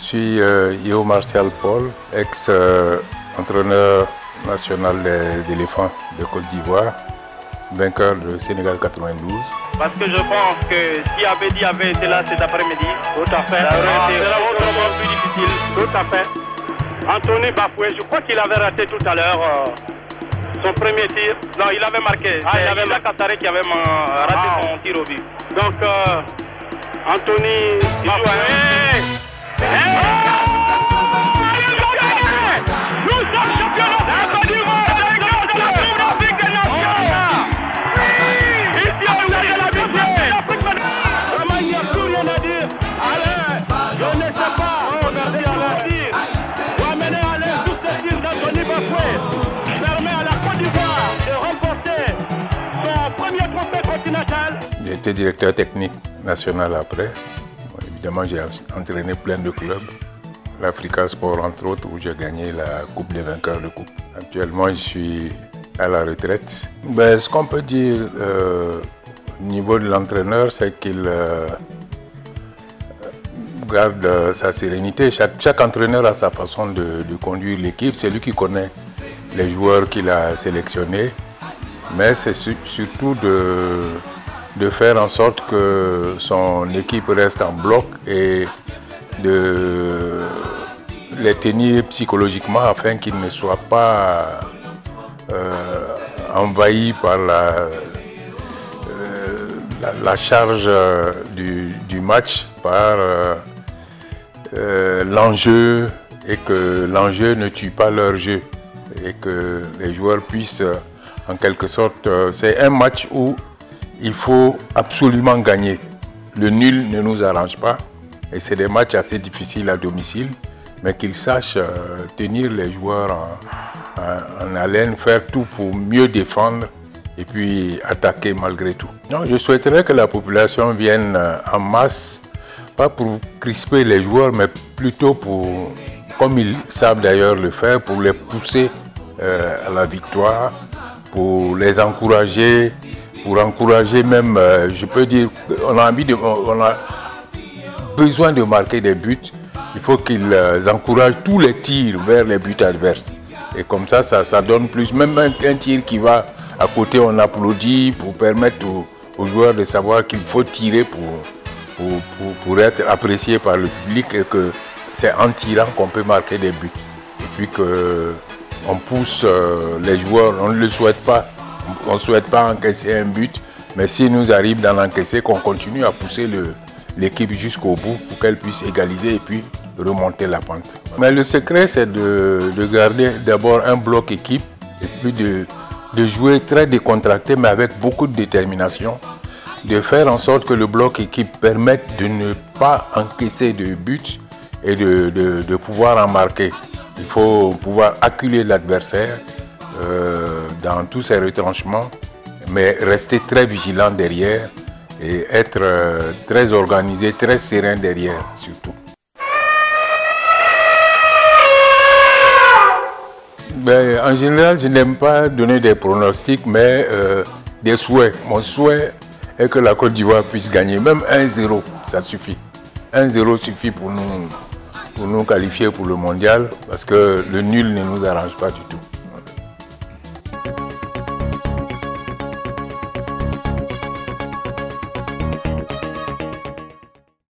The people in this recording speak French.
suis Yeo Martial Paul, ex-entraîneur national des éléphants de Côte d'Ivoire, vainqueur de Sénégal 92. Parce que je pense que si Abedi avait été là cet après-midi, tout à fait, ça aurait été autrement plus difficile. Tout à fait. Anthony Bafoué, je crois qu'il avait raté tout à l'heure son premier tir. Non, il avait marqué. Il avait Kataré qui avait raté son tir au but. Donc, Anthony Bafoué. J'ai été directeur technique national après. Bon, évidemment, j'ai entraîné plein de clubs. L'Africa Sport, entre autres, où j'ai gagné la Coupe des vainqueurs de coupe. Actuellement, je suis à la retraite. Ce qu'on peut dire au niveau de l'entraîneur, c'est qu'il garde sa sérénité. Chaque entraîneur a sa façon de conduire l'équipe. C'est lui qui connaît les joueurs qu'il a sélectionnés. Mais c'est surtout de faire en sorte que son équipe reste en bloc et de les tenir psychologiquement afin qu'ils ne soient pas envahis par la charge du match, par l'enjeu, et que l'enjeu ne tue pas leur jeu et que les joueurs puissent en quelque sorte, c'est un match où il faut absolument gagner. Le nul ne nous arrange pas et c'est des matchs assez difficiles à domicile, mais qu'ils sachent tenir les joueurs en haleine, faire tout pour mieux défendre et puis attaquer malgré tout. Non, je souhaiterais que la population vienne en masse, pas pour crisper les joueurs, mais plutôt pour, comme ils savent d'ailleurs le faire, pour les pousser à la victoire, pour les encourager, pour encourager même, je peux dire, on a besoin de marquer des buts. Il faut qu'ils encouragent tous les tirs vers les buts adverses. Et comme ça donne plus. Même un tir qui va à côté, on applaudit pour permettre aux joueurs de savoir qu'il faut tirer pour être apprécié par le public et que c'est en tirant qu'on peut marquer des buts. Et puis qu'on pousse les joueurs, on ne le souhaite pas. On ne souhaite pas encaisser un but, mais s'il nous arrive d'en encaisser, qu'on continue à pousser l'équipe jusqu'au bout pour qu'elle puisse égaliser et puis remonter la pente. Mais le secret, c'est de garder d'abord un bloc équipe et puis de jouer très décontracté, mais avec beaucoup de détermination, de faire en sorte que le bloc équipe permette de ne pas encaisser de buts et de pouvoir en marquer. Il faut pouvoir acculer l'adversaire dans tous ses retranchements, mais rester très vigilant derrière et être très organisé, très serein derrière surtout. En général, je n'aime pas donner des pronostics, mais des souhaits. Mon souhait est que la Côte d'Ivoire puisse gagner, même 1-0, ça suffit. 1-0 suffit pour nous qualifier pour le mondial, parce que le nul ne nous arrange pas du tout.